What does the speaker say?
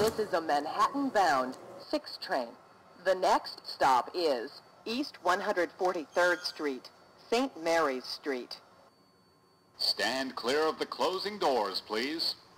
This is a Manhattan-bound 6 train. The next stop is East 143rd Street, St. Mary's Street. Stand clear of the closing doors, please.